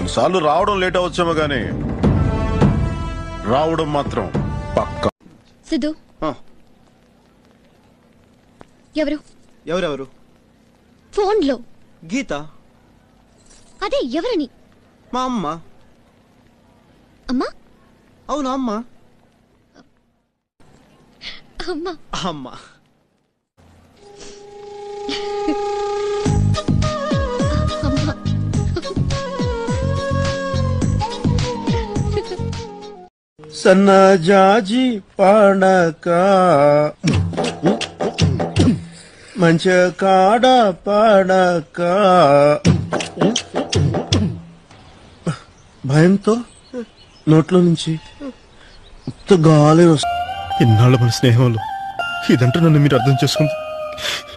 కొన్నిసార్లు రావడం లేట్ అవచ్చేమో గానీ రావడం మాత్రం పక్కా. సిద్ధు, ఎవరు ఎవరెవరు? ఫోన్లో గీత. అదే ఎవరని? మా అమ్మ. అమ్మా? అవునా అమ్మ? అమ్మా అమ్మ. సన్నజాజి పాడక మంచి కాడ పాడక భయంతో నోట్లో నుంచి గాలి వస్తుంది. ఇన్నాళ్ళ మన స్నేహంలో ఇదంటూ నన్ను మీరు అర్థం చేసుకుంది